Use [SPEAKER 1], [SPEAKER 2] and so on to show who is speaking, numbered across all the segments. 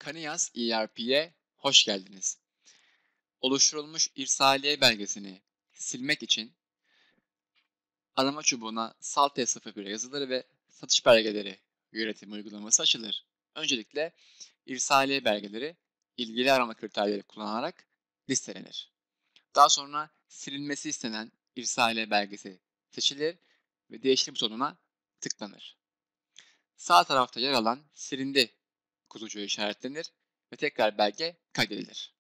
[SPEAKER 1] Canvas ERP'ye hoş geldiniz. Oluşturulmuş irsaliye belgesini silmek için arama çubuğuna Salt S01 yazılır ve satış belgeleri yönetimi uygulaması açılır. Öncelikle irsaliye belgeleri ilgili arama kriterleri kullanarak listelenir. Daha sonra silinmesi istenen irsaliye belgesi seçilir ve değiştir butonuna tıklanır. Sağ tarafta yer alan silindi kutucuğu işaretlenir ve tekrar belge kaydedilir.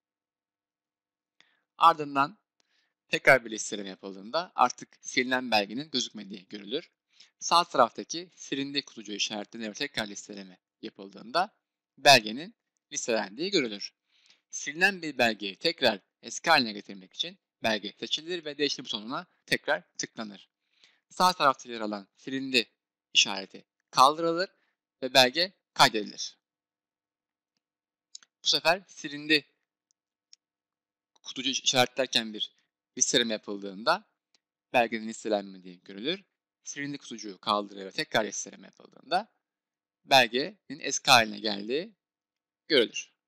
[SPEAKER 1] Ardından tekrar bir listeleme yapıldığında artık silinen belgenin gözükmediği görülür. Sağ taraftaki silindi kutucuğu işaretlenir ve tekrar listeleme yapıldığında belgenin listelendiği görülür. Silinen bir belgeyi tekrar eski haline getirmek için belge seçilir ve değiştir butonuna tekrar tıklanır. Sağ tarafta yer alan silindi işareti kaldırılır ve belge kaydedilir. Bu sefer silindi kutucu işaretlerken bir listeleme yapıldığında belgenin listelenmediği görülür. Silindi kutucuğu kaldırılır ve tekrar listeleme yapıldığında belgenin eski haline geldiği görülür.